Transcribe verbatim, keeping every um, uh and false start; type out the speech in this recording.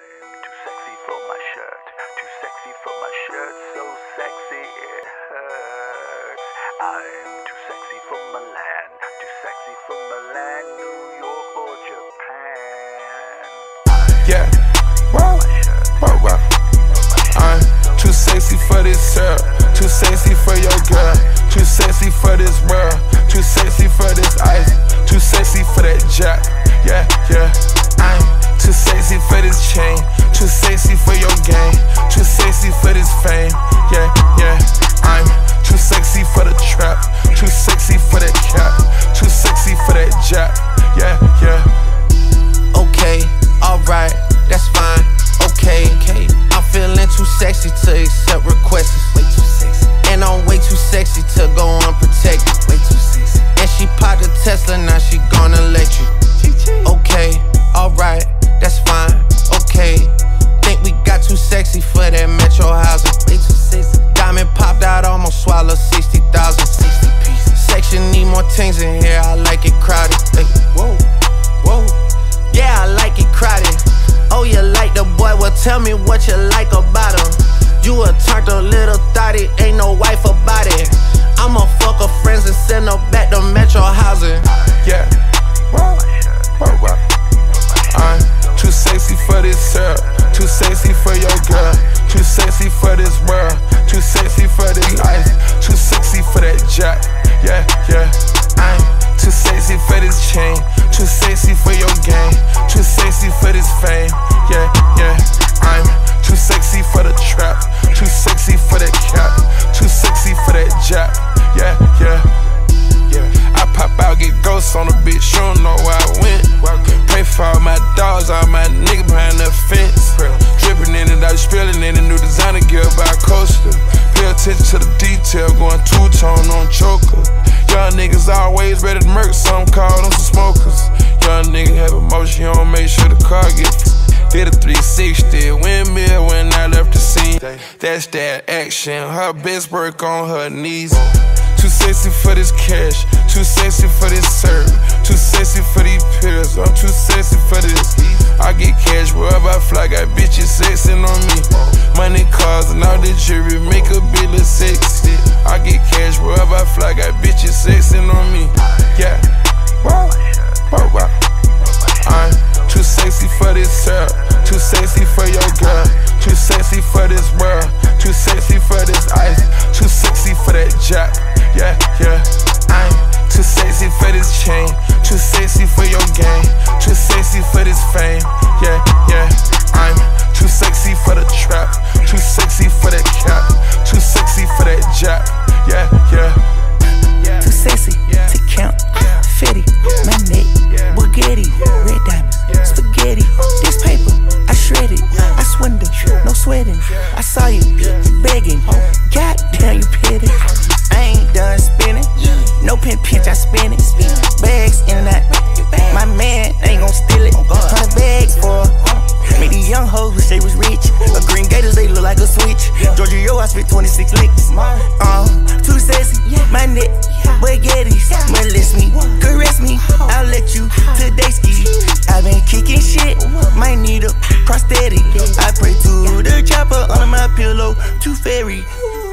I'm too sexy for my shirt, too sexy for my shirt, so sexy it hurts. I'm too sexy for Milan, too sexy for Milan, New York or Japan. Yeah, wow, wow, wow. I'm too sexy for this shirt, too sexy for your girl, too sexy for this world, too sexy for this ice, too sexy for that jack. Yeah, yeah. I'm too sexy for this chain, too sexy for your game, too sexy for this fame. Yeah, yeah. I'm too sexy for the trap, too sexy for that cap, too sexy for that jack. Yeah, yeah. Okay, alright, that's fine. Okay, okay. I'm feeling too sexy to accept requests. Way too sexy. And I'm way too sexy to go unprotected. Way too sexy. And she popped a Tesla, now she gonna let you. Okay, alright, that's fine. Okay, think we got too sexy for that metro housing. Way too sexy. Diamond popped out, almost swallowed sixty thousand. sixty pieces. Section need more things in here, I like it crowded. Hey, whoa, whoa. Yeah, I like it crowded. Oh, you like the boy? Well, tell me what you like about him. You a turned a little thotty, ain't no wife about it. I'ma fuck her friends and send her back to metro housing. Yeah, wow, wow, wow. I'm too sexy for this shirt, too sexy for your girl, too sexy for this world, too sexy for this life, too sexy for that jack. Yeah, yeah. I'm too sexy for this chain, too sexy for your game, too sexy for this fame. Yeah, yeah. I'm too sexy for the trap, too sexy for that cap, too sexy for that jack. Yeah, yeah. Yeah. I pop out, get ghosts on the bitch, you don't know where I went. Pray for all my dogs, all my niggas behind the fence. Dripping in it, I was spilling in the new designer gear by Coaster. Pay attention to the detail, going two-tone on choker. Young niggas always ready to murk, some call them some smokers. Young nigga have emotion, you don't make sure the car gets. Did a three sixty, windmill when I left the scene. That's that action, her best work on her knees. Too sexy for this cash, too sexy for this serve, too sexy for these pills, I'm too sexy for this. I get cash wherever I fly, got bitches sexing on me. Money, cars, and all the jewelry make a bitch look sexy. I get cash wherever I fly, got bitches sexing on me. Yeah, wow, wow, wow. I'm too sexy for this shirt, too sexy for your girl, too sexy for this world, too sexy for this ice, too sexy for that jack. Yeah, yeah. I'm too sexy for this chain, too sexy for your game, too sexy for this fame. Yeah, yeah. I'm too sexy for the trap, too sexy for that cap, too sexy for that jack. Yeah, yeah. Too sexy to count, fetty, my neck, Bugatti, red diamonds, spaghetti. This paper, I shred it, I swindle, no sweating. I saw you begging, goddamn you petty. I ain't done spinning, no pin pinch, I spin it. Bags in and out, my man ain't gon' steal it. Hundred bags for made these young hoes wish they was rich. A green gators, they look like a switch. Georgia, yo, I spit twenty-six licks. Uh, too sexy, my neck, baguettes. Molest me, caress me, I'll let you today ski. I been kicking shit, might need a prosthetic. I pray to the chopper under my pillow, too fairy.